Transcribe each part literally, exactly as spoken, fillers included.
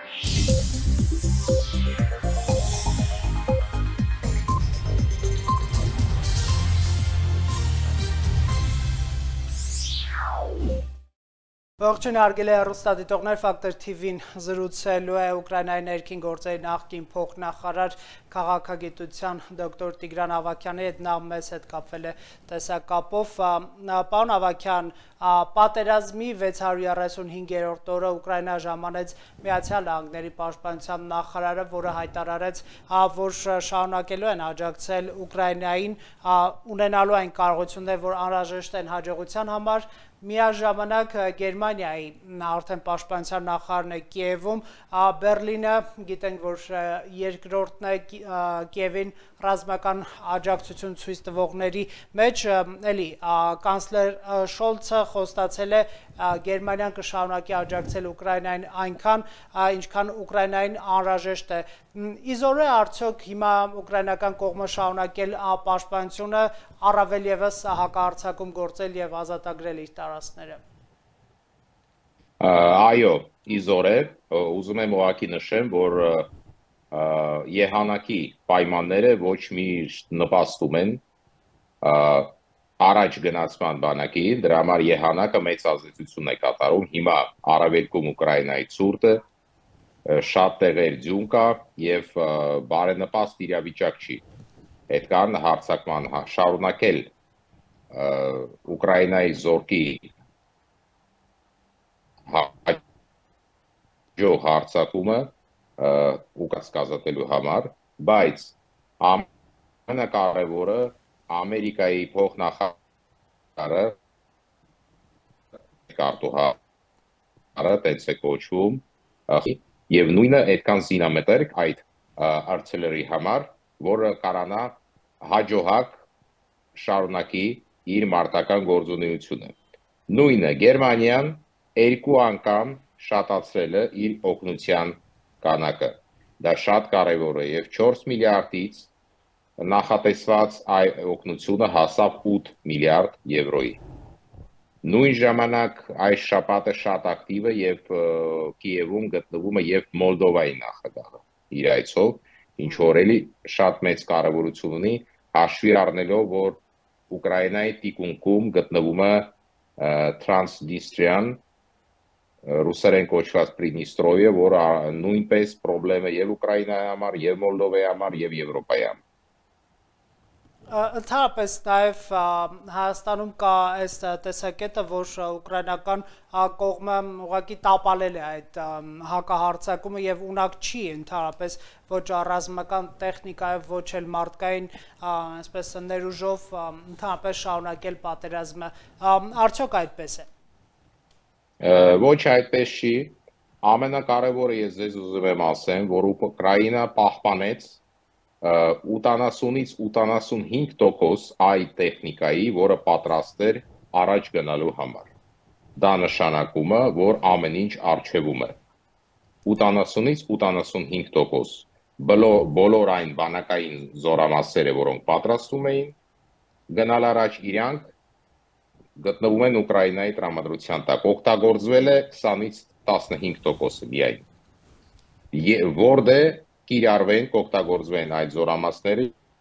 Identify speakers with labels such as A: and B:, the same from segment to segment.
A: Ողջույն հարգելի հեռուստադիտողներ, Ֆակտոր թիվին զրուցելու է Ուկրաինայի ներքին գործերի նախկին փոխնախարար քաղաքագիտության դոկտոր Տիգրան Ավագյանի հետ, նա մեզ հետ կապվել է տեսակապով։ Պարոն Ավագյան, պատերազմի վեց հարյուր երեսունհինգերորդ օրը Ուկրաինա ժամանեց Միացյալ Նահանգների պաշտպանության նախարարը, որը հայտարարեց, որ շարունակելու են աջակցել Ուկրաինային, ունենալու այն կարողություններ, որ անհրաժեշտ են հաջողության համար։ Միաժամանակ Գերմանիայի արդեն պաշտպանության նախարարն է Կիևում, Բերլինը գիտենք, որ երկրորդն է Կիևին ռազմական աջակցություն ցույց տվողների մեջ, էլի կանցլեր Շոլցը խոստացել է Գերմանիան կշարունակի աջակցել Ուկրաինային այնքան, ինչքան Ուկրաինային անհրաժեշտ է։ Իզորու է արդյոք հիմա ուկրաինական կողմը շարունակել պաշտպանությունը, առավել ևս հակահարձակում գործել եւ ազատագրել իր տարածքները։
B: Այո, իզոր է, ուզում եմ ուղղակի նշեմ, որ եղանակի պայմանները ոչ միշտ նպաստում են առաջ գնացման բանակին, դրա համար եղանակը մեծ ազդեցություն է կատարում։ Հիմա արևելքում Ուկրաինայի ցուրտը շատ տեղեր ձյուն կա եւ բարենպաստ իրավիճակ չի։ Պետք է հարձակման շարունակել Ուկրաինայի զորքի հաջող հարձակումը ուկրաինացի ազատելու համար, բայց ամենակարևորը Ամերիկայի փոխնախարարը կարտուհարը տենց է կոչվում եւ նույնը այդքան զինամետերք այդ արտիլերիի համար, որը կարանա հաջողակ շարունակի իր մարտական գործունեությունը։ Նույնը Գերմանիան երկու անգամ շատացրել է իր օգնության կանակը։ Դա շատ կարևոր է եւ չորս միլիարդից նախատեսված այդ օգնությունը հասավ ութ միլիարդ եվրոյի։ Նույն ժամանակ այս շաբաթը շատ ակտիվ է եւ Կիևում գտնվում է եւ Մոլդովայի նախագահը իր այցով, ինչ որ էլի շատ մեծ կարևորություն ունի, հաշվի առնելով, որ Ուկրաինայի տիկունքում գտնվում է Transnistrian ռուսերեն կոչված Պրիդնիստրովիա, որը նույնպես խնդրեմ է եւ Ուկրաինայի համար, եւ Մոլդովայի համար, եւ Եվրոպայի համար։
A: Ընդհանրապես նաև Հայաստանում կա այս տեսակետը, որ ուկրաինական կողմը ուղղակի տապալել է այդ հակահարձակումը եւ ունակ չի ընդհանրապես ոչ ռազմական տեխնիկայով, ոչ էլ մարդկային, այսպես ներուժով ընդհանրապես շարունակել պատերազմը։ Արդյոք այդպես է։
B: Ոչ այդպես չի։ Ամենակարևորը ես ձեզ ուզում եմ ասեմ, որ Ուկրաինա պահպանեց ութանասունից ութանասունհինգ տոկոս այդ տեխնիկայի, որը պատրաստ էր առաջ գնալու համար։ Դա նշանակում է, որ ամեն ինչ արժևում է։ ութանասունից ութանասունհինգ տոկոս բոլոր այն բանակային զորամասերը, որոնք պատրաստում էին գնալ առաջ, իրանք գտնվում են Ուկրաինայի տրամադրության տակ։ Օգտագործվել է քսանից տասնհինգ տոկոսը միայն։ Որտեղ կիրառվեն, կօգտագործվեն այդ զորամասները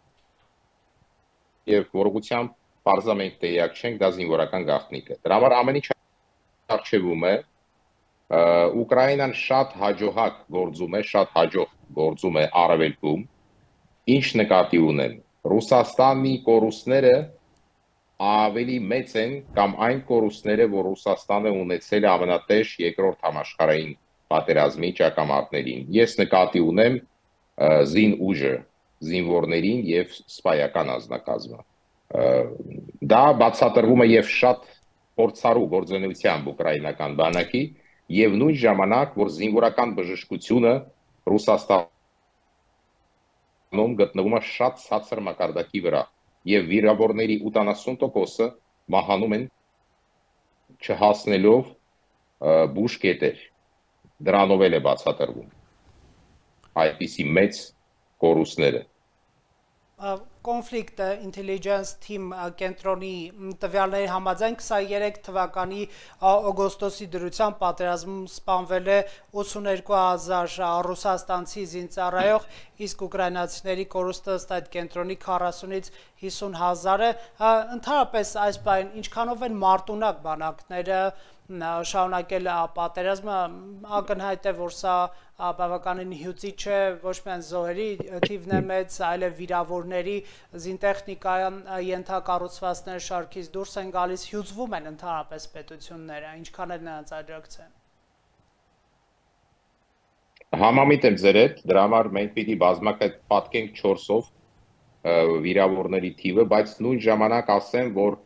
B: եւ որողությամբ պարզամենք տեղյակ չենք, դա զինվորական գաղտնիք է։ Դրա համար ամեն ինչ արժևում է, Ուկրաինան շատ հաջողակ գործում է, շատ հաջող գործում է արևելքում, ինչ նկատի ունեն։ Ռուսաստանի կորուստները ավելի մեծ են կամ այն կորուստները, որ Ռուսաստանը ունեցել է ամենատեժ երկրորդ համաշխարհային պատերազմի ճակատամարտերին։ Ես նկատի ունեմ զին ուժը, զինվորներին եւ սպայական ազնագազմը։ Դա բացատրվում է եւ շատ փորձառու գործունեությամբ ուկրաինական բանակի եւ նույն ժամանակ, որ զինվորական բժշկությունը Ռուսաստանում գտնվում է շատ ցածր մակարդակի վրա եւ վիրավորների ութանասուն տոկոսը մահանում են չհասնելով բուժ կետեր։ Դրանով էլ է բացատրվում այդպիսի մեծ կորուստները։
A: Conflict Intelligence Team կենտրոնի տվյալների համաձայն քսաներեք թվականի օգոստոսի դրությամբ պատերազմում սպանվել է ութսուներկու հազար ռուսաստանցի զինծառայող, իսկ ուկրաինացիների կորուստը ըստ այդ կենտրոնի քառասունից հիսուն հազար է։ Ընդհանրապես այս բան ինչքանով են մարտունակ բանակները շարունակել պատերազմը, ակնհայտ է, որ սա բավականին հյուծիչ է ոչ միայն զոհերի թիվն է մեծ, այլև վիրավորների, զինտեխնիկան ենթակառուցվածքների շարքից դուրս են գալիս, հյուծվում են ընդհանրապես պետությունները, ինչքան է նրանց աջակցեն։
B: Համամիտ եմ ձեր հետ, դրա համար մենք պիտի բազմակետ պատկենք չորսով վիրավորների թիվը, բայց նույն ժամանակ ասեմ, որ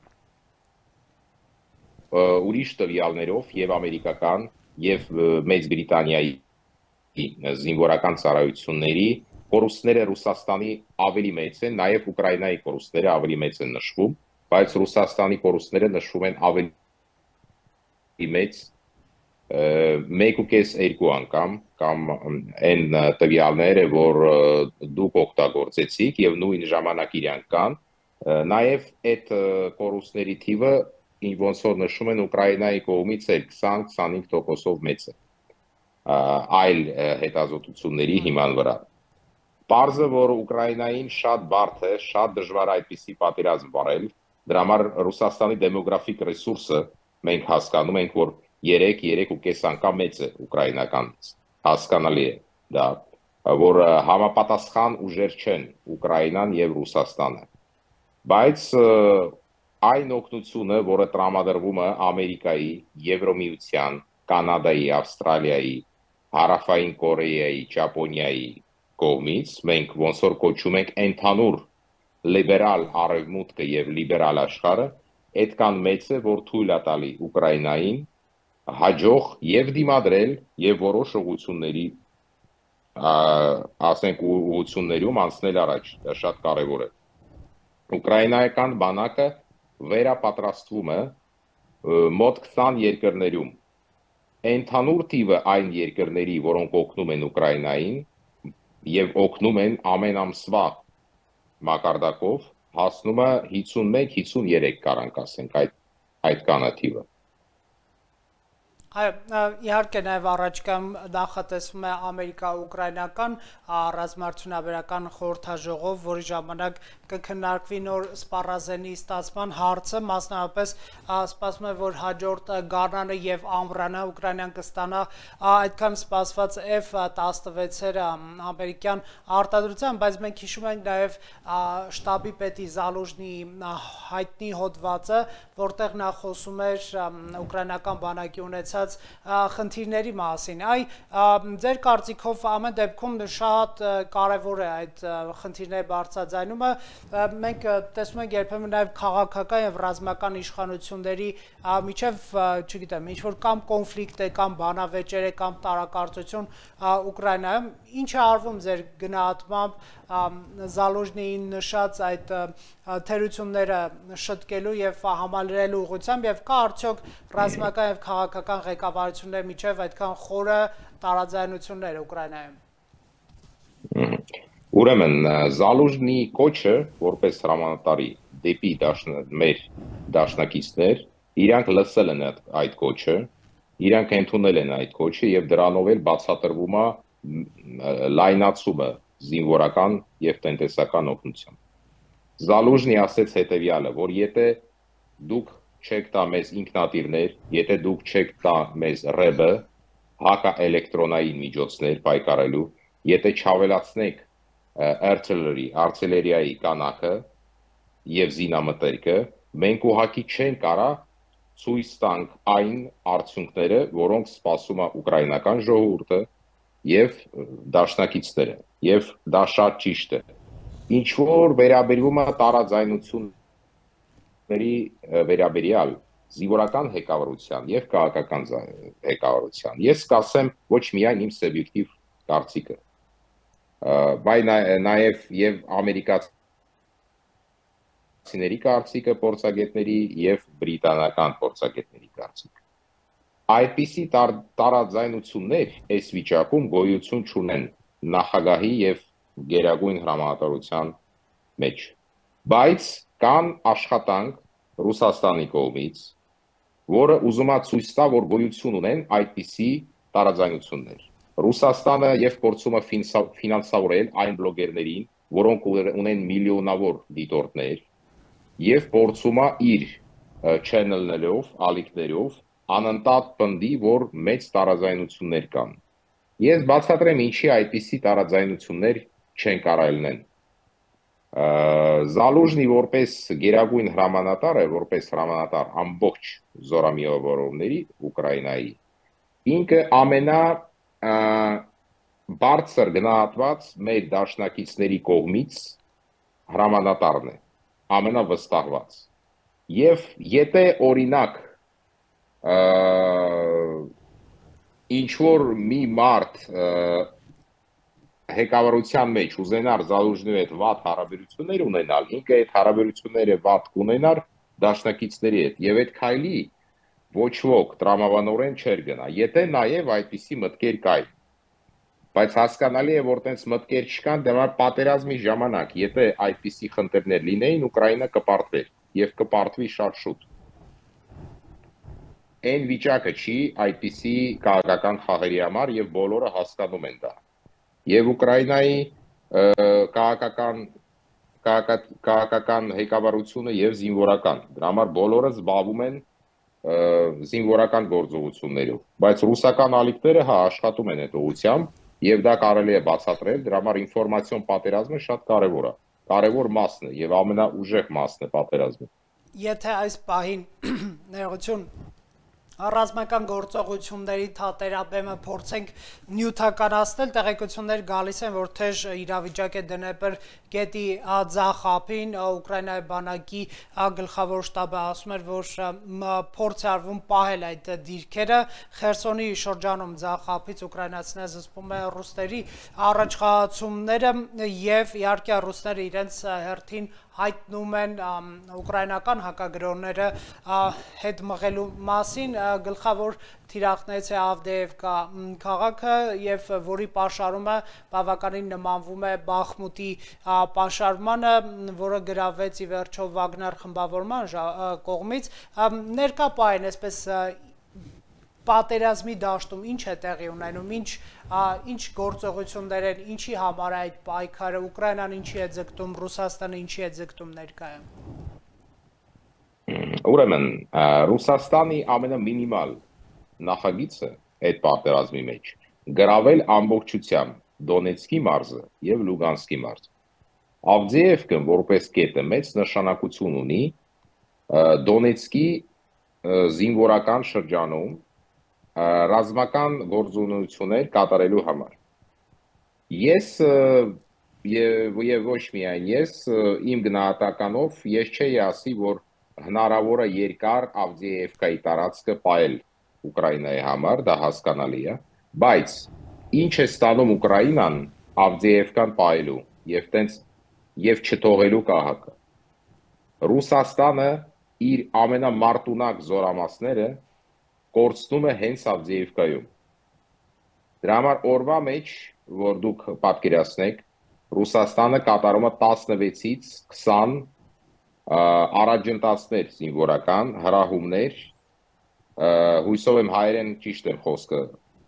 B: ուրիշ տվյալներով եւ ամերիկական եւ Մեծ Բրիտանիայի զինվորական ծառայությունների կորուստները Ռուսաստանի ավելի մեծ են, նաեւ Ուկրաինայի կորուստները ավելի մեծ են նշվում, բայց Ռուսաստանի կորուստները նշվում են ավելի մեծ մեկ ու կես երկու անգամ կամ այն տվյալները, որ դուք օգտագործեցիք եւ նույն ժամանակ իրանք կան, նաեւ այդ կորուստների թիվը ինչ ոնց որ նշում են Ուկրաինայի կողմից էլ քսան քսանհինգ տոկոսով մեծ է այլ հետազոտությունների հիման վրա։ Պարզը, որ Ուկրաինային շատ բարդ է, շատ դժվար այդպիսի պատերազմ վարել, դրա համար Ռուսաստանի դեմոգրաֆիկ ռեսուրսը մենք հասկանում ենք, որ երեք երեք ու կես անգամ մեծ է ուկրաինականից, հասկանալի է դա, որ համապատասխան ուժեր չեն Ուկրաինան եւ Ռուսաստանը, բայց այն օգնությունը, որը տրամադրվում է Ամերիկայի, Եվրոմիության, Կանադայի, Ավստրալիայի, Հարավային Կորեայի, Ճապոնիայի կողմից, մենք ոնց որ կոչում ենք ընդհանուր լիբերալ արևմուտքը եւ լիբերալ աշխարհը, այդքան մեծ է, որ թույլ է տալի Ուկրաինային հաջող եւ դիմադրել եւ որոշ ուղղությունների ասենք ուղղություններում անցնել առաջ, դա շատ կարեւոր է։ Ուկրաինայական բանակը վերապատրաստվում է մոտ քսան երկրներում։ Ընդհանուր թիվը այն երկրների, որոնք օգնում են Ուկրաինային եւ օգնում են ամեն ամսվա մակարդակով, հասնում է հիսունմեկ հիսուներեք կարանք ասենք այդ այդքանը թիվը։
A: Այո, իհարկե նաև առաջկայում նախատեսվում է ամերիկա-ուկրաինական ռազմարտությունաբերական խորհրդաժողով, որի ժամանակ կքննարկվի նոր սպառազենի ստացման հարցը, մասնավորապես սպասվում է, որ հաջորդ գարնանը եւ ամռանը Ուկրաինան կստանա այդքան սպասված F տասնվեցերը ամերիկյան արտադրության, բայց մենք հիշում ենք նաև շտաբի պետի Զալուժնի հայտնի հոդվածը, որտեղ նա խոսում էր ուկրաինական բանակի ունեցած խնդիրների մասին։ Այ ձեր կարծիքով ամեն դեպքում շատ կարևոր է այդ խնդիրների բարձրաձայնումը։ Մենք տեսնում ենք երբեմն նաև քաղաքական եւ ռազմական իշխանությունների միջև, չգիտեմ, ինչ որ կամ կոնֆլիկտ է, կամ բանավեճեր է, կամ տարակարծություն Ուկրաինայում։ Ինչ է արվում ձեր գնահատմամբ Զալուժնիին նշած այդ թերությունները շտկելու եւ համալրելու ուղղությամբ եւ կա արդյոք ռազմական եւ քաղաքական ղեկավարությունների միջև այդքան խորը տարաձայնություններ Ուկրաինայում։
B: Ուրեմն Զալուժնի կոչը որպես հրամանատարի դեպի մեր դաշնակիցներ, իրանք լսել են այդ կոչը, իրանք ընդունել են այդ կոչը եւ դրանով էլ բացատրվում է լայնացումը զինվորական եւ տնտեսական օգնության։ Զալուժնի ասեց հետեւյալը, որ եթե դուք չեք տա մեզ ինքնատիրներ, եթե դուք չեք տա մեզ ռեբը, հակա էլեկտրոնային միջոցներ պայքարելու, եթե չավելացնեք artillery, արտիլերիայի կանակը եւ զինամթերքը, մենք ուղղակի չենք կարա ցույց տանք այն արդյունքները, որոնք սպասում է ուկրաինական ժողովուրդը եւ դաշնակիցները, եւ դա շատ ճիշտ է։ Ինչ որ վերաբերվում է տարաձայնությունների վերաբերյալ զինվորական ղեկավարության եւ քաղաքական ղեկավարության, ես կասեմ ոչ միայն իմ սուբյեկտիվ կարծիքը, բայց նաեւ եւ ամերիկացիների կարծիքը, փորձագետների եւ բրիտանական փորձագետների կարծիքը։ Այդպիսի տարաձայնություններ այս վիճակում գոյություն չունեն նախագահի եւ գերագույն հրամանատարության մեջ։ Բայց կան աշխատանք Ռուսաստանի կողմից, որը ուզում է ցույց տա, որ գոյություն ունեն այդպիսի տարաձայնություններ։ Ռուսաստանը եւ փորձում է ֆինանսավորել այն բլոգերներին, որոնք ունեն միլիոնավոր դիտորդներ, եւ փորձում է իր channel-ներով, ալիքներով անընդհատ պնդի, որ մեծ տարաձայնություններ կան։ Ես բացատրեմ ինչի այդպիսի տարաձայնություններ չեն կարող լինել։ Զալուժնի որպես գերագույն հրամանատար է, որպես հրամանատար ամբողջ զորամիավորումների Ուկրաինայի, ինքը ամենա բարձր գնահատված մեր դաշնակիցների կողմից հրամանատարն է, ամենավստահված։ Եվ եթե օրինակ ինչ որ մի մարդ հեկավարության մեջ ուզենար Զալուժնի հետ վատ հարաբերություններ ունենալ, ինքը այդ հարաբերությունները վատ կունենար դաշնակիցների հետ, եւ այդ քայլի ոչ ոք տրամաբանորեն չէր գնա, եթե նաեւ այդպիսի մտքեր կային։ Բայց հասկանալի է, որ տենց մտքեր չկան, դե պատերազմի ժամանակ, եթե այդպիսի խնդիրներ լինեին, Ուկրաինա կպարտվեր եւ կպարտվի շատ շուտ։ Այն վիճակը չի այդպիսի քաղաքական խաղերի համար եւ բոլորը հասկանում են դա։ Եվ Ուկրաինայի քաղաքական քաղաքական հեկավարությունը եւ զինվորական, դրա համար բոլորը զբաղվում են զինվորական գործողություններով, բայց ռուսական ալիքները հա աշխատում են այդ ուղղությամբ եւ դա կարելի է բացատրել, դրա համար ինֆորմացիոն պատերազմը շատ կարեւոր է, կարեւոր մասն է եւ ամենաուժեղ մասն է պատերազմի։
A: Եթե այս պահին ներողություն ռազմական գործողությունների թատերաբեմը փորձենք նյութականացնել, տեղեկություններ գալիս են, որ թեժ իրավիճակ է Դնեպր գետի ձախ ափին, Ուկրաինայի բանակի գլխավոր շտաբը ասում էր, որ փորձ է արվում պահել այդ դիրքերը, Խերսոնի շրջանում ձախ ափից ուկրաինացիները զսպում են ռուսների առաջխաղացումները եւ իհարկե ռուսները իրենց հերթին հայտնում են ուկրաինական հակագրոհները հետ մղելու մասին, գլխավոր թիրախներից է Ավդեևկա քաղաքը եւ որի պաշարումը բավականին նմանվում է Բախմուտի պաշարմանը, որը գրավեց ի վերջո Վագներ խմբավորման կողմից։ Ներկա պահին այսպես պատերազմի դաշտում ինչ է տեղի ունենում, ինչ ինչ գործողություններ են, ինչի համար է այդ պայքարը, Ուկրաինան ինչի է ձգտում, Ռուսաստանը ինչի է ձգտում ներկայում։
B: Ուրեմն Ռուսաստանի ամենամինիմալ նախագիծը այդ պատերազմի մեջ գրավել ամբողջությամբ Դոնեցկի մարզը եւ Լուգանսկի մարզը։ Ավդեևկան որպես կետը մեծ նշանակություն ունի Դոնեցկի զինվորական շրջանում ռազմական գործունեություններ կատարելու համար։ Ես եւ ոչ միայն ես իմ գնահատականով ես չէի ասի, որ հնարավոր է երկար Ավդեևկայի տարածքը պահել Ուկրաինայի համար, դա հասկանալի է, բայց ինչ է ստանում Ուկրաինան Ավդեևկան պահելու եւ տենց եւ չթողելու կահակը։ Ռուսաստանը իր ամենամարտունակ զորամասները կորցնում է հենց Ավդեևկայում։ Դրա համար օրվա մեջ, որ դուք պատկերացնեք, Ռուսաստանը կատարում է տասնվեցից քսան առաջընթացներ զինվորական, հրահումներ, հույսով եմ հայերեն ճիշտ եմ խոսքը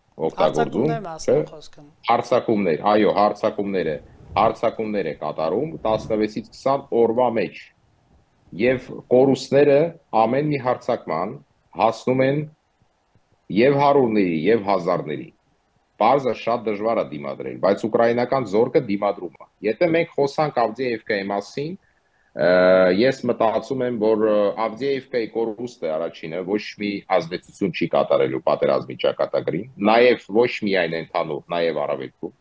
B: օգտագործում, հարձակումներ, այո, հարձակումները, հարձակումներ է կատարում տասնվեցից քսան օրվա մեջ։ Եվ կորուստները ամեն մի հարձակման հասնում են եւ հարյուրների եւ հազարների։ Բարձր շատ դժվար է դիմադրել, բայց ուկրաինական զորքը դիմադրում է։ Եթե մենք խոսանք Ավդեևկայի մասին, ես մտածում եմ, որ Ավդեևկայի կորուստը առաջինը ոչ մի ազդեցություն չի կատարելու պատերազմի ճակատագրին, նաեւ ոչ միայն ընդհանուր, նաեւ արևելքում։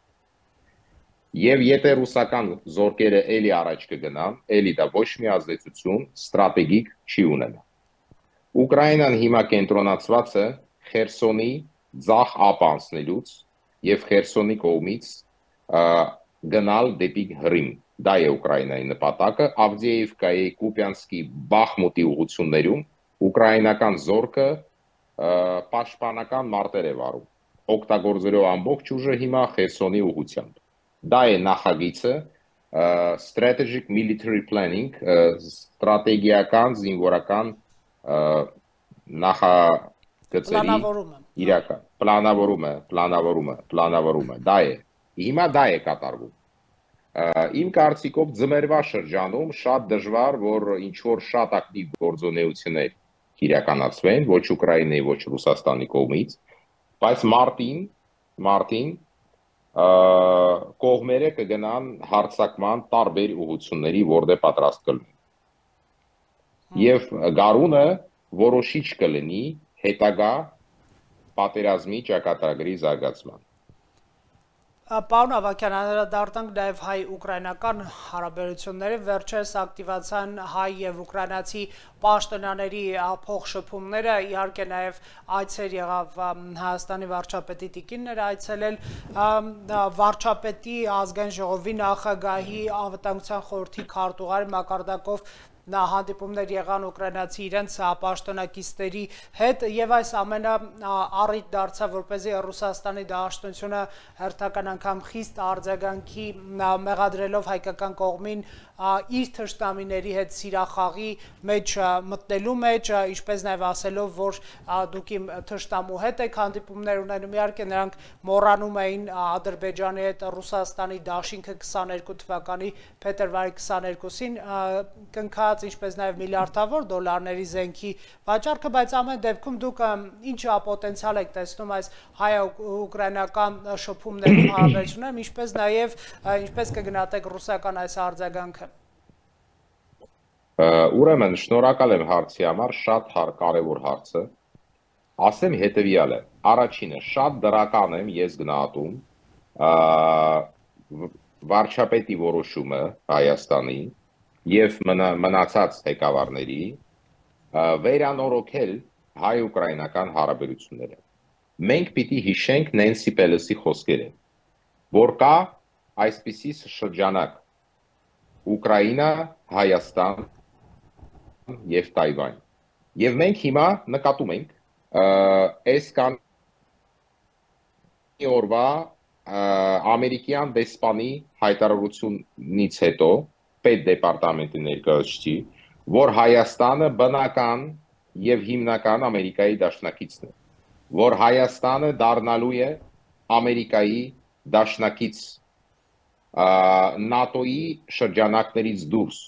B: Եվ եթե ռուսական զորքերը էլի առաջ կգնան, էլի դա ոչ մի ազդեցություն ստրատեգիկ չի ունենա։ Ուկրաինան հիմա կենտրոնացված է Խերսոնի ձախ ափ անցնելուց եւ Խերսոնի կողմից գնալ դեպի Հռիմ։ Դա է Ուկրաինայի նպատակը։ Ավդեևկայի, Կուպյանսկի, Բախմուտի ուղղություններում ուկրաինական զորքը պաշտպանական մարտեր է վարում, օգտագործելով ամբողջ ուժը հիմա Խերսոնի ուղղությամբ։ Դա է նախագիծը strategic military planning, ստրատեգիական զինվորական նախագծերի իրական պլանավորումը, պլանավորումը, պլանավորումը, դա է։ Հիմա դա է կատարվում։ Իմ կարծիքով ձմեռվա շրջանում շատ դժվար, որ ինչ որ շատ ակտիվ գործունեություններ իրականացվեն, ոչ Ուկրաինայի, ոչ Ռուսաստանի կողմից, բայց մարտին, մարտին կողմերը կգնան հարձակման տարբեր ուղղությունների, որտեղ պատրաստ կլինեն։ Եվ գարունը որոշիչ կլինի հետագա պատերազմի ճակատագրի զարգացման։
A: Պարոն Ավագյան, անդրադառնանք նաև հայ-ուկրաինական հարաբերությունների, վերջերս ակտիվացան հայ եւ ուկրաինացի պաշտոնյաների փոխշփումները, իհարկե նաև այցեր եղավ Հայաստանի վարչապետի տիկինները այցելել, վարչապետի ազգային ժողովի նախագահի անվտանգության խորհրդի քարտուղարի մակարդակով նա հանդիպումներ եղան ուկրաինացի իրենց պաշտոնակիցների հետ եւ այս ամենը առիթ դարձավ, որպեսզի Ռուսաստանի Դաշնությունը հերթական անգամ խիստ արձագանքի մեղադրելով հայկական կողմին իր թշնամիների հետ սիրախաղի մեջ մտնելու մեջ, ինչպես նաև ասելով, որ դուք իմ թշնամու հետ եք հանդիպումներ ունենում, իհարկե նրանք մոռանում էին Ադրբեջանի հետ Ռուսաստանի դաշինքը քսաներկու թվականի փետրվարի քսաներկուսին կնքած, ինչպես նաև միլիարդավոր դոլարների զենքի վաճառքը, բայց ամեն դեպքում դուք ինչ պոտենցիալ եք տեսնում այս հայ-ուկրաինական շփումներում, հարաբերություններում, ինչպես նաև ինչպես կգնահատեք ռուսական այս արձագանքը։
B: Ուրեմն շնորհակալ եմ հարցի համար, շատ կարևոր հարց է։ Ասեմ հետևյալը, առաջինը շատ դրական եմ ես գնահատում վարչապետի որոշումը Հայաստանի եւ մնացած ղեկավարների վերանորոգել հայ-ուկրաինական հարաբերությունները։ Մենք պիտի հիշենք Նենսի Պելոսի խոսքերը, որ կա այսպիսի շրջանակ Ուկրաինա, Հայաստան եւ Թայվան։ Եվ մենք հիմա նկատում ենք այս քանի օրվա ամերիկյան դեսպանի հայտարարությունից հետո պետդեպարտամենտի ներկայացուցիչի, որ Հայաստանը բնական եւ հիմնական Ամերիկայի դաշնակիցն է, որ Հայաստանը դառնալու է Ամերիկայի դաշնակից նատոյի շրջանակներից դուրս։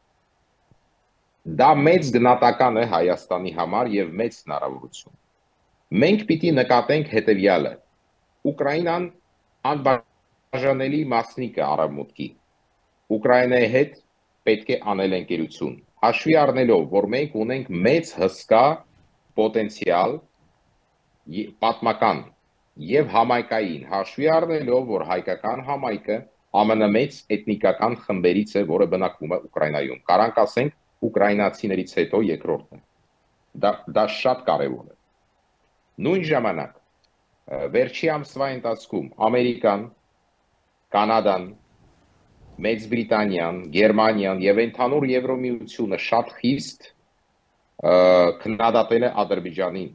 B: Դա մեծ գնահատական է Հայաստանի համար եւ մեծ հնարավորություն։ Մենք պիտի նկատենք հետեւյալը. Ուկրաինան անբաժանելի մասնիկ է արևմուտքի։ Ուկրաինայի հետ պետք է անել ընկերություն։ Հաշվի առնելով, որ մենք ունենք մեծ հսկա պոտենցիալ պատմական եւ համայնքային, հաշվի առնելով, որ հայկական համայնքը ամենամեծ էթնիկական խմբերից է, որը բնակվում է Ուկրաինայում։ Կարանք ասենք ուկրաինացիներից հետո երկրորդն է։ Դա դա շատ կարևոր է։ Նույն ժամանակ վերջի ամսվա ընթացքում Ամերիկան, Կանադան, Մեծ Բրիտանիան, Գերմանիան եւ ընդհանուր Եվրոմիությունը շատ խիստ քննադատել է Ադրբեջանին։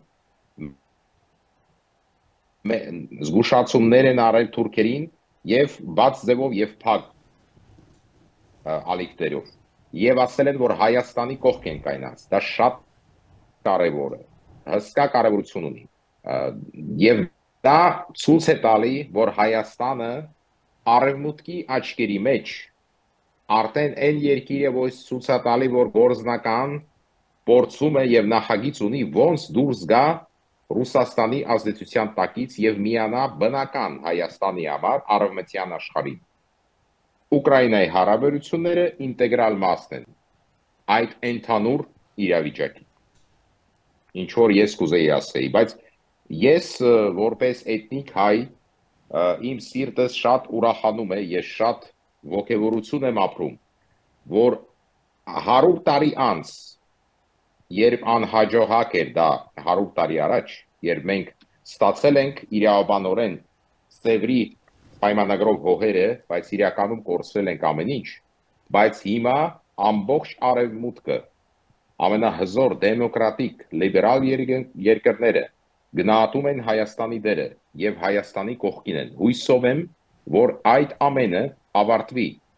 B: Զգուշացումներ են արել թուրքերին եւ բաց ձևով եւ փակ ալիքներով։ Եվ ասել են, որ Հայաստանի կողք են կայնած, դա շատ կարևոր է, հսկա կարևորություն ունի, և դա ցույց է տալի, որ Հայաստանը արևմուտքի աչքերի մեջ արդեն այն երկիրը, որ ցույց է տալի, որ գործնական փորձում է եւ նախագիծ ունի, ոնց դուրս գա Ռուսաստանի ազդեցության տակից եւ միանա բնական Հայաստանի համար արևմտյան աշխարհին։ Ուկրաինայի հարաբերությունները ինտեգրալ մասն են այդ ընդհանուր իրավիճակի։ Ինչ որ ես կուզեի ասեի, բայց ես որպես էթնիկ հայ իմ սիրտս շատ ուրախանում է, ես շատ ոգևորություն եմ ապրում, որ հարյուր տարի անց, երբ անհաջողակ էր դա հարյուր տարի առաջ, երբ մենք ստացել ենք իրավաբանորեն Սևրի պայմանագրով հողերը, բայց իրականում կորցրել ենք ամեն ինչ, բայց հիմա ամբողջ արևմուտքը, ամենահզոր դեմոկրատիկ լիբերալ երկրները գնահատում են Հայաստանի դերը եւ Հայաստանի կողքին են։ Հույսով եմ, որ այդ ամենը ավարտվի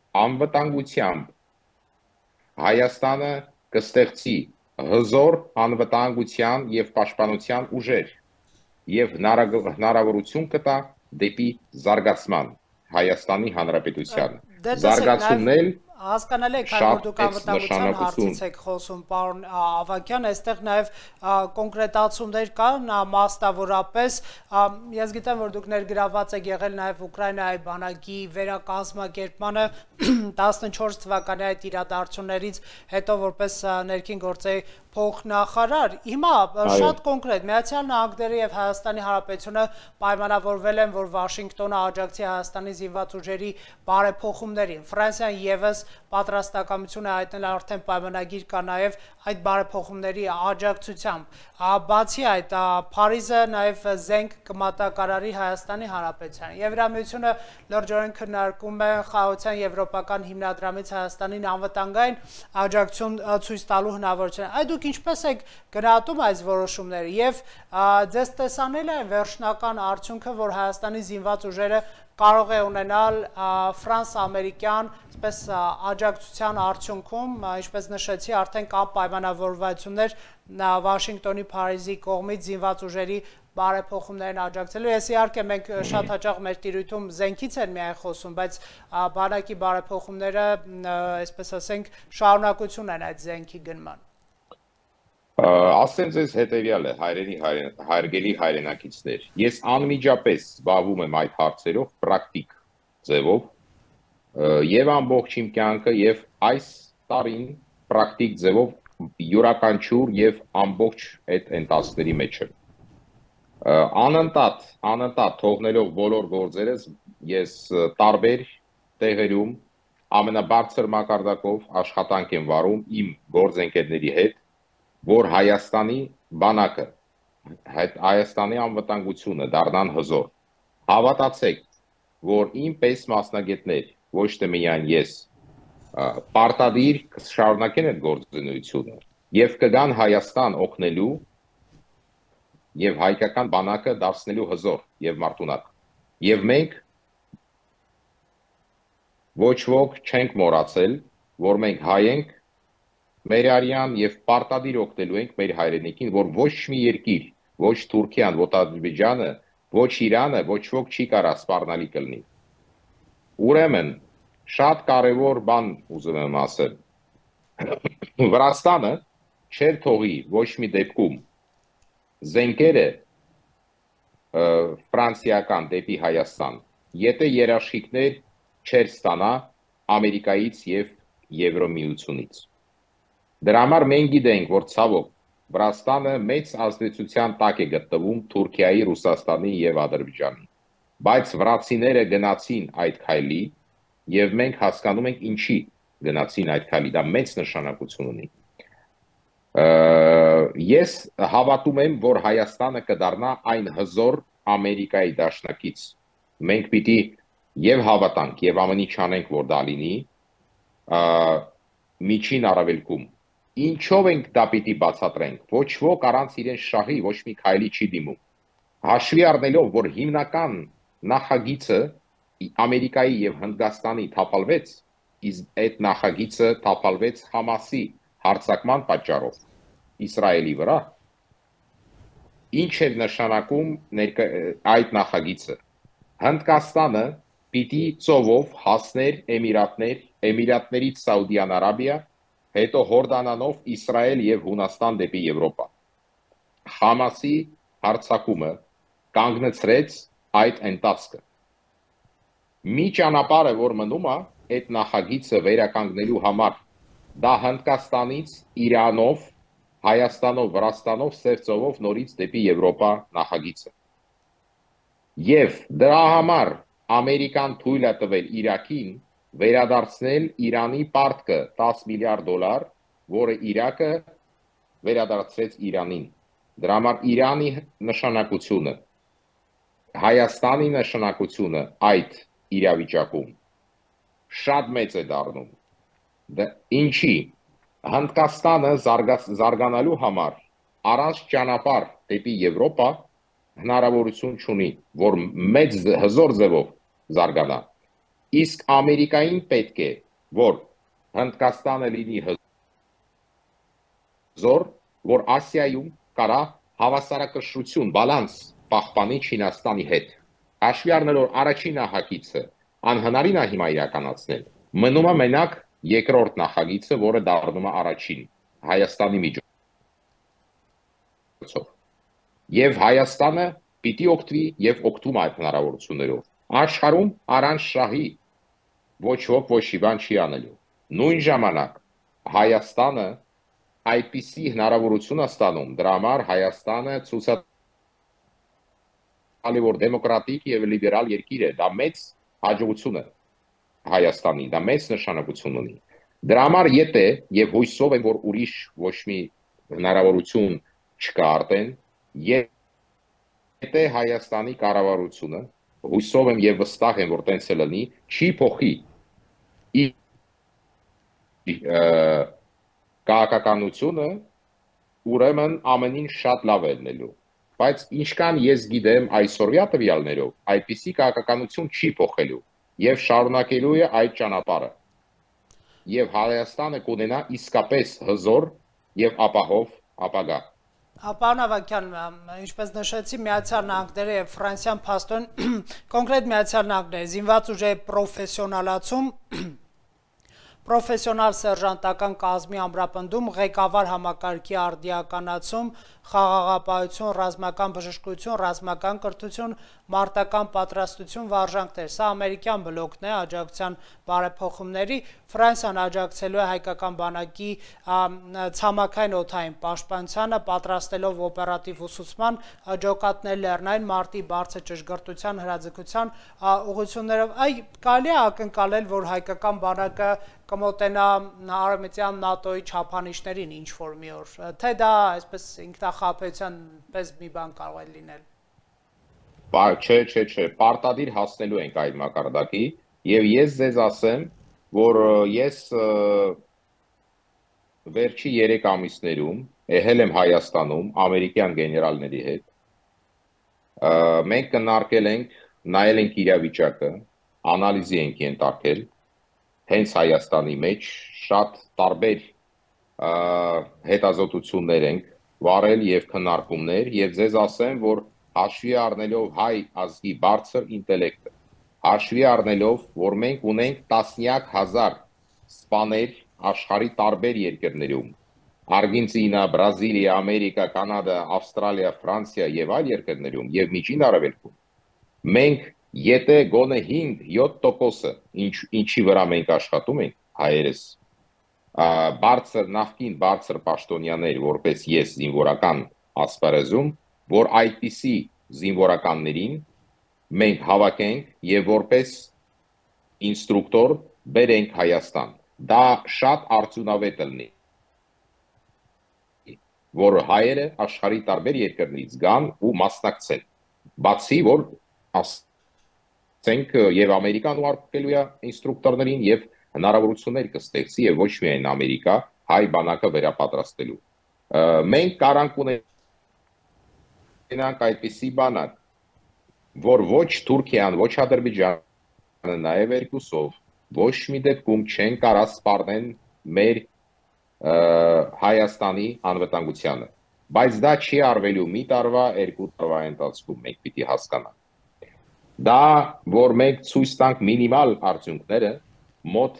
B: անվտանգությամբ Հայաստանը կստեղծի հզոր անվտանգության եւ պաշտպանության ուժեր եւ հնարավորություն կտա դեպի զարգացման Հայաստանի Հանրապետությանը զարգացումնել
A: Հասկանալի է, քանի որ դուք անվտանգության հարցից եք խոսում, պարոն Ավագյան, այստեղ նաև կոնկրետացումներ կան, մասնավորապես ես գիտեմ, որ դուք ներգրավված եք եղել նաև Ուկրաինայի բանակի վերակազմակերպմանը տասնչորս թվականի այդ իրադարձություններից հետո որպես ներքին գործերի փոխնախարար։ Հիմա շատ կոնկրետ Միացյալ Նահանգները եւ Հայաստանի Հանրապետությունը պայմանավորվել են, որ Վաշինգտոնը աջակցի Հայաստանի զինված ուժերի բարեփոխումներին։ Ֆրանսիան եւս պատրաստակամություն է հայտնել, արդեն պայմանագիր կա նաև այդ բարեփոխումների աջակցությամբ։ Բացի այդ, Փարիզը նաև զենք կմատակարարի Հայաստանի Հանրապետությանը։ Եվրամիությունը լրջորեն քննարկում է խաղաղության եվրոպական հիմնադրամից Հայաստանին անվտանգային աջակցություն ցույց տալու հնարավորությունը։ Այդ դուք ինչպես եք գնահատում այս որոշումները եւ ձեզ տեսանել է վերջնական արդյունքը, որ Հայաստանի զինված ուժերը կարող է ունենալ ֆրանս-ամերիկյան այսպես աջակցության արդյունքում, ինչպես նշեցի, արդեն կան պայմանավորվածություններ Վաշինգտոնի, Փարիզի կողմից զինված ուժերի բարեփոխումներին աջակցելու։ Ես իհարկե մենք շատ հաճախ մեր տիրույթում զենքից են միայն խոսում, բայց բանակի բարեփոխումները, այսպես ասենք, շարունակություն են այդ զենքի գնման։
B: Ասեմ ձեզ հետևյալը, հայրենի հարգելի հայրենակիցներ, ես անմիջապես զբաղվում եմ այդ հարցերով պրակտիկ ձևով եւ ամբողջ իմ կյանքը եւ այս տարին պրակտիկ ձևով յուրաքանչյուր եւ ամբողջ այդ ընթացքների մեջ եմ անընդհատ անընդհատ թողնելով բոլոր գործերս ես տարբեր տեղերում ամենաբարձր մակարդակով աշխատանք եմ վարում իմ գործընկերների հետ որ Հայաստանի բանակը, Հայաստանի անվտանգությունը դառնան հզոր։ Հավատացեք, որ իմ պես մասնագետներ, ոչ թե միայն ես, պարտադիր կշարունակեն այդ գործունեությունը եւ կգան Հայաստան օգնելու եւ հայկական բանակը դարձնելու հզոր եւ մարտունակ։ Եվ մենք ոչ ոք չենք մոռացել, որ մենք հայ ենք մեր արյան եւ պարտադիր օգնելու ենք մեր հայրենիքին, որ ոչ մի երկիր, ոչ Թուրքիան, ոչ Ադրբեջանը, ոչ Իրանը, ոչ ոք չի կարա սպառնալի կլինի։ Ուրեմն, շատ կարևոր բան ուզում եմ ասել։ Վրաստանը չեր թողի ոչ մի դեպքում զենքերը ֆրանսիական դեպի Հայաստան, եթե երաշխիքներ չեր ստանա Ամերիկայից եւ Եվրոմիությունից։ Դրա համար մենք գիտենք, որ ցավոք Վրաստանը մեծ ազդեցության տակ է գտնվում Թուրքիայի, Ռուսաստանի եւ Ադրբեջանի։ Բայց վրացիները գնացին այդ քայլի եւ մենք հասկանում ենք ինչի գնացին այդ քայլի, դա մեծ նշանակություն ունի։ Ես հավատում եմ, որ Հայաստանը կդառնա այն հզոր Ամերիկայի դաշնակից։ Մենք պիտի եւ հավատանք եւ ամենի չանենք, որ դա լինի միջին առավելքում։ Ինչով ենք դա պիտի բացատրենք, ոչ ոք առանց իրեն շահի ոչ մի քայլի չի դիմում։ Հաշվի առնելով, որ հիմնական նախագիծը Ամերիկայի եւ Հնդկաստանի թափալվեց, իսկ այդ նախագիծը թափալվեց Համասի հարձակման պատճառով Իսրայելի վրա, ինչ է նշանակում այդ նախագիծը։ Հնդկաստանը պիտի ծովով հասներ Էմիրատներ, Էմիրատներից Սաուդյան Արաբիա, հետո Հորդանանով Իսրայել եւ Հունաստան դեպի Եվրոպա։ Համասի հարձակումը կանգնեցրեց այդ ընթացքը։ Մի ճանապարհը, որ մնում է, այդ նախագիծը վերականգնելու համար, դա Հնդկաստանից Իրանով, Հայաստանով, Վրաստանով, Սև ծովով նորից դեպի Եվրոպա նախագիծը։ Եվ դրա համար Ամերիկան թույլ է տվել Իրաքին վերադարձնել Իրանի պարտքը տասը միլիարդ դոլար, որը Իրաքը վերադարձրեց Իրանին։ Դրա համար Իրանի նշանակությունը, Հայաստանի նշանակությունը այդ իրավիճակում շատ մեծ է դառնում։ Ինչի Հնդկաստանը զարգանալու համար առանց ճանապարհ դեպի Եվրոպա հնարավորություն չունի, որ մեծ հզոր ձևով զարգանա։ Իսկ Ամերիկային պետք է, որ Հնդկաստանը լինի հզոր, որ Ասիայում կարա հավասարակշռություն, բալանս պահպանի Չինաստանի հետ։ Հաշվի առնելով առաջին նախագիծը անհնարին է հիմա իրականացնել, մնում է մենակ երկրորդ նախագիծը, որը դառնում է առաջին Հայաստանի միջոցով։ Եվ Հայաստանը պիտի օգտվի եւ օգտվում այդ հնարավորություններով։ Աշխարհում առանց շահի ոչ ոք ոչ մի բան չի անելու։ Նույն ժամանակ Հայաստանը այդպիսի հնարավորություն է ստանում, դրա համար Հայաստանը ցույց է տալի, որ դեմոկրատիկ եւ լիբերալ երկիր է, դա մեծ հաջողություն է Հայաստանի, դա մեծ նշանակություն ունի։ Դրա համար եթե եւ հույսով եմ, որ ուրիշ ոչ մի հնարավորություն չկա արդեն, եթե Հայաստանի կառավարությունը հույսով եմ եւ վստահ եմ, որ տենց է լինի, չի փոխի քաղաքականությունը, ուրեմն ամեն ինչ շատ լավ է լինելու։ Բայց ինչքան ես գիտեմ այսօրվա տվյալներով, այդպիսի քաղաքականություն չի փոխելու եւ շարունակելու է այդ ճանապարհը։ Եվ Հայաստանը կունենա իսկապես հզոր եւ ապահով ապագա։
A: Պարոն Ավագյան, ինչպես նշեցի, Միացյալ Նահանգները եւ Ֆրանսիան փաստորեն կոնկրետ Միացյալ Նահանգները զինված ուժի պրոֆեսիոնալացում, պրոֆեսիոնալ սերժանտական կազմի ամրապնդում, ղեկավար համակարգի արդիականացում, խաղաղապահություն, ռազմական բժշկություն, ռազմական կրթություն, մարտական պատրաստություն վարժանքներ։ Սա ամերիկյան բլոկն է աջակցության բարեփոխումների, Ֆրանսիան աջակցելու է հայկական բանակի ցամաքային օդային պաշտպանությանը, պատրաստելով օպերատիվ ուսուցման, ջոկատներ լեռնային մարտի բարձր ճշգրտության հրաձգության ուղղություններով։ Այ կարելի է ակնկալել, որ հայկական բանակը կմոտենա արևմտյան ՆԱՏՕ-ի չափանիշներին ինչ-որ մի օր, թե դա այսպես ինքնախապեյության պես մի բան կարող է լինել։
B: Չէ, չէ, չէ, պարտադիր հասնելու ենք այդ մակարդակի եւ ես ձեզ ասեմ, որ ես վերջի երեք ամիսներում եղել եմ Հայաստանում ամերիկյան գեներալների հետ։ Մենք քննարկել ենք, նայել ենք իրավիճակը, անալիզի ենք ենթարկել հենց Հայաստանի մեջ, շատ տարբեր հետազոտություններ ենք վարել եւ քննարկումներ եւ ձեզ ասեմ, որ հաշվի առնելով հայ ազգի բարձր ինտելեկտը, հաշվի առնելով, որ մենք ունենք տասնյակ հազար սպաներ աշխարհի տարբեր երկրներում, Արգենտինա, Բրազիլիա, Ամերիկա, Կանադա, Ավստրալիա, Ֆրանսիա եւ այլ երկրներում եւ Միջին Արևելքում, մենք եթե գոնե հինգ-յոթ տոկոսը ինչի վրա մենք աշխատում ենք հայերս, բարձր նախկին բարձր պաշտոնյաներ, որպես ես զինվորական ասպարեզում, որ այդպիսի զինվորականներին մենք հավաքենք եւ որպես ինստրուկտոր բերենք Հայաստան։ Դա շատ արդյունավետ լինի, որ հայերը աշխարհի տարբեր երկրներից գան ու մասնակցեն։ Բացի որ ասենք եւ Ամերիկան ուղարկելու է ինստրուկտորներին եւ հնարավորություններ կստեղծի եւ ոչ միայն Ամերիկա հայ բանակը վերապատրաստելու։ Մենք կարանք ունենանք այդպիսի բանակ, որ ոչ Թուրքիան, ոչ Ադրբեջանը, նաեւ երկուսով ոչ մի դեպքում չեն կարա սպառնեն մեր Հայաստանի անվտանգությանը, բայց դա չի արվելու մի տարվա, երկու տարվա ընթացքում մենք պիտի հասկանանք։ Դա որ մենք ցույց տանք մինիմալ արդյունքները մոտ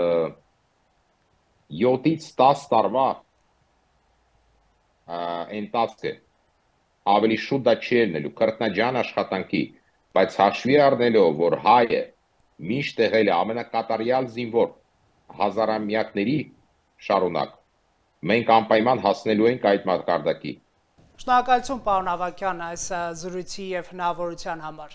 B: յոթից տասը տարվա ընթացք է, ավելի շուտ դա չի ելնելու քրտնաջան աշխատանքի, բայց հաշվի առնելով, որ հայը միշտ եղել է ամենակատարյալ զինվոր հազարամյակների շարունակ, մենք անպայման հասնելու ենք այդ մակարդակի։
A: Շնորհակալություն պարոն Ավագյան այս զրույցի եւ հնարավորության համար։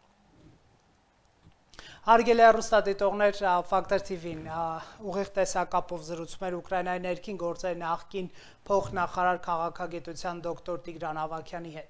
A: Հարգելի հեռուստադիտողներ, Ֆակտոր Թի Վին ուղիղ տեսակապով զրուցում էր Ուկրաինայի ներքին գործերի նախկին փոխնախարար քաղաքագիտության դոկտոր Տիգրան Ավագյանի հետ։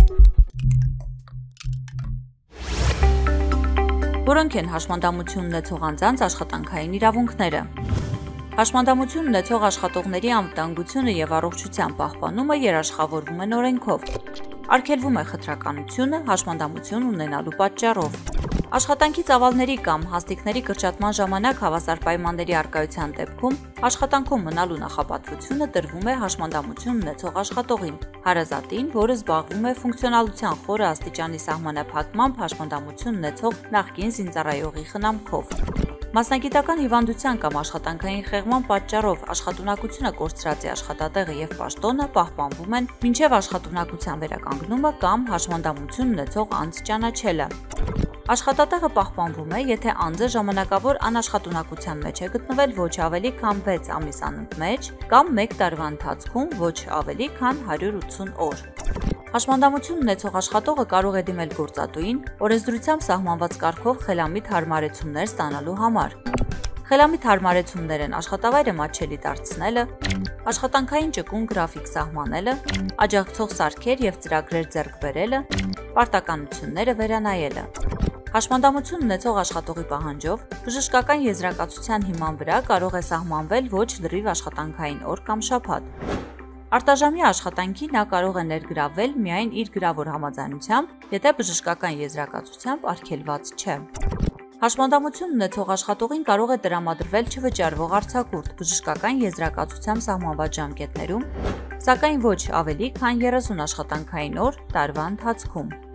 C: Որոնք են հաշմանդամություն ունեցող անձանց աշխատանքային իրավունքները։ Հաշմանդամություն ունեցող աշխատողների անվտանգությունը եւ առողջության պահպանումը երաշխավորվում են օրենքով։ Արգելվում է խտրականությունը հաշմանդամություն ունենալու պատճառով։ Աշխատանքի ծավալների կամ հաստիքների կրճատման ժամանակ հավասար պայմանների առկայության դեպքում աշխատանքում մնալու նախապատվությունը տրվում է հաշմանդամություն ունեցող աշխատողին, հարազատին, որը զբաղվում է ֆունկցիոնալության խորը աստիճանի սահմանափակմամբ հաշմանդամություն ունեցող նախկին զինծառայողի խնամքով։ Մասնագիտական հիվանդության կամ աշխատանքային խեղման պատճառով աշխատունակությունը կորցրածի աշխատատեղը եւ պաշտոնը պահպանվում են մինչեւ աշխատունակության վերականգնումը կամ հաշմանդամություն ունեցող անձ ճանաչելը։ Աշխատատեղը պահպանվում է, եթե անձը ժամանակավոր անաշխատունակության մեջ է գտնվել ոչ ավելի քան վեց ամիս անընդմեջ կամ մեկ տարվա ընթացքում ոչ ավելի քան հարյուր ութսուն օր։ Հաշմանդամություն ունեցող աշխատողը կարող է դիմել գործատուին օրենսդրությամբ սահմանված կարգով խելամիտ հարմարեցումներ ստանալու համար։ Խելամիտ հարմարեցումներ են աշխատավայրը մատչելի դարձնելը, աշխատանքային ճկուն գրաֆիկ սահմանելը, աջակցող սարքեր եւ ծրագրեր ձեռք բերելը, պարտականությունները վերանայելը։ Հաշմանդամություն ունեցող աշխատողի պահանջով բժշկական եզրակացության հիման վրա կարող է սահմանվել ոչ լրիվ աշխատանքային օր կամ շաբաթ։ Արտաժամյա աշխատանքի նա կարող է ներգրավել միայն իր գրավոր համաձայնությամբ, եթե բժշկական եզրակացությամբ արգելված չէ։ Հաշմանդամություն ունեցող աշխատողին կարող է տրամադրվել չվճարվող արձակուրդ բժշկական եզրակացությամբ սահմանված ժամկետներում, սակայն ոչ ավելի քան երեսուն աշխատանքային օր տարվա ընթացքում։